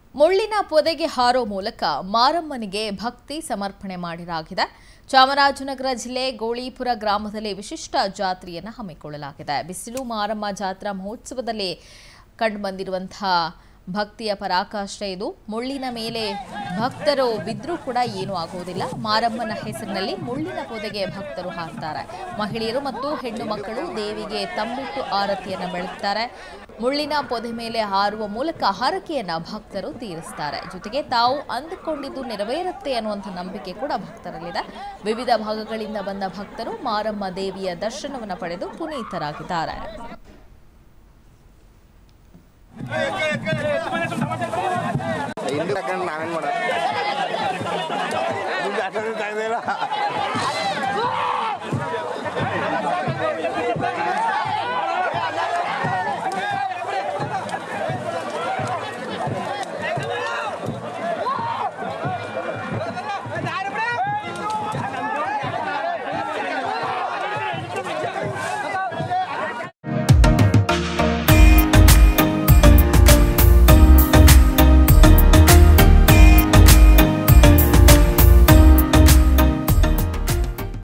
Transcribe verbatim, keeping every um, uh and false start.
ಮುಳ್ಳಿನ ಪೊದೆಗೆ ಹಾರೋ ಮೂಲಕ ಮಾರಮ್ಮನಿಗೆ ಭಕ್ತಿ ಸಮರ್ಪಣೆ ಮಾಡಲಾಗಿದೆ. ಚಾಮರಾಜನಗರ ಜಿಲ್ಲೆ ಗೋಳಿಪುರ ಗ್ರಾಮದಲ್ಲಿ ವಿಶಿಷ್ಟ ಜಾತ್ರೆಯನ್ನು ಹಮ್ಮಿಕೊಳ್ಳಲಾಗಿದೆ. ಬಿಸಿಲು ಮಾರಮ್ಮ ಜಾತ್ರಾ ಮಹೋತ್ಸವದಲ್ಲಿ ಕಂಡುಬಂದಿರುವಂತಹ ಭಕ್ತಿಯ ಪರಾಕಾಷ್ಠೆ ಇದು. ಮುಳ್ಳಿನ ಮೇಲೆ ಭಕ್ತರು ಬಿದ್ದರೂ ಕೂಡ ಏನೂ ಆಗುವುದಿಲ್ಲ. ಮಾರಮ್ಮನ ಹೆಸರಿನಲ್ಲಿ ಮುಳ್ಳಿನ ಪೊದೆಗೆ ಭಕ್ತರು ಹಾರ್ತಾರೆ. ಮಹಿಳೆಯರು ಮತ್ತು ಹೆಣ್ಣು ಮಕ್ಕಳು ದೇವಿಗೆ ತಂಬಿಟ್ಟು ಆರತಿಯನ್ನು ಬೆಳಗ್ತಾರೆ. ಮುಳ್ಳಿನ ಪೊದೆ ಮೇಲೆ ಹಾರುವ ಮೂಲಕ ಹರಕೆಯನ್ನ ಭಕ್ತರು ತೀರಿಸ್ತಾರೆ. ಜೊತೆಗೆ ತಾವು ಅಂದುಕೊಂಡಿದ್ದು ನೆರವೇರುತ್ತೆ ಅನ್ನುವಂಥ ನಂಬಿಕೆ ಕೂಡ ಭಕ್ತರಲ್ಲಿದೆ. ವಿವಿಧ ಭಾಗಗಳಿಂದ ಬಂದ ಭಕ್ತರು ಮಾರಮ್ಮ ದೇವಿಯ ದರ್ಶನವನ್ನು ಪಡೆದು ಪುನೀತರಾಗಿದ್ದಾರೆ. ನಾವೇನ್ ಮಾಡ